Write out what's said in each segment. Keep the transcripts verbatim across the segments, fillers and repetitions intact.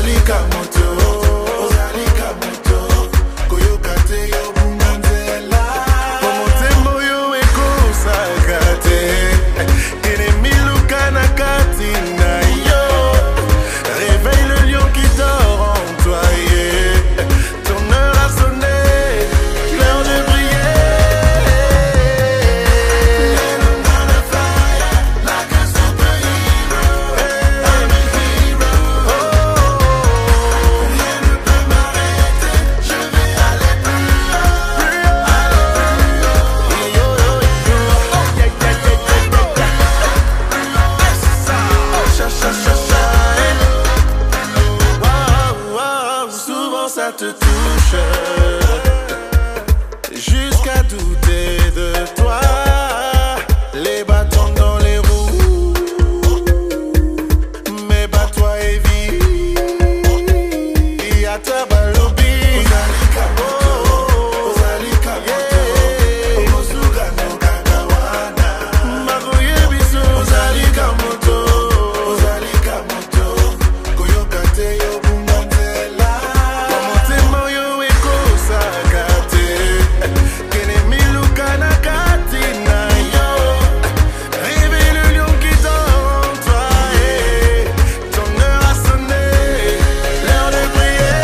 Ozalika moto, ozalika moto, koyokate yo bunganzela. Pomotembo yo eko sakate, kene miluka na katina yo. Réveille le lion qui dort en toi, yeah. Ton heure a sonné, l'heure de briller. I'm on fire, like a superhero. I'm a hero. Oh, rien ne peut m'arrêter, je vais aller plus haut, aller plus haut. Yo, yo, yo, yeah, yeah, yeah, yeah, yeah. Cha, cha, cha, cha. Souvent ça te touche jusqu'à douter de toi. Les bâtons dans les roues, mais bats-toi et vis. Y'a ta balobi. Ozalika moto, ozalika moto, omosuga no kagawana. Magoye biso. Ozalika moto, ozalika moto, koyokate yo bunganzela. Pomotembo yo eko sakate, kene miluka na katina yo. Réveille le lion qui dort en toi, yeah. Ton heure a sonné, l'heure de briller.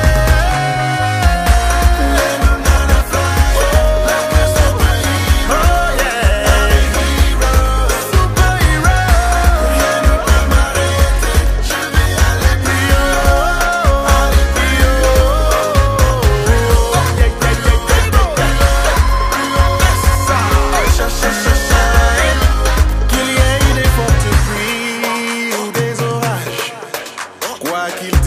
Les mains dans la fire, like a superhero. Oh yeah, I'm a hero, superhero. Rien ne peut m'arrêter, je vais aller plus haut, aller plus haut. Yeah, yeah, yeah, yeah, yeah. Cha, cha, cha, cha. Qu'il y ait des fortes pluies ou des orages, quoi qu'il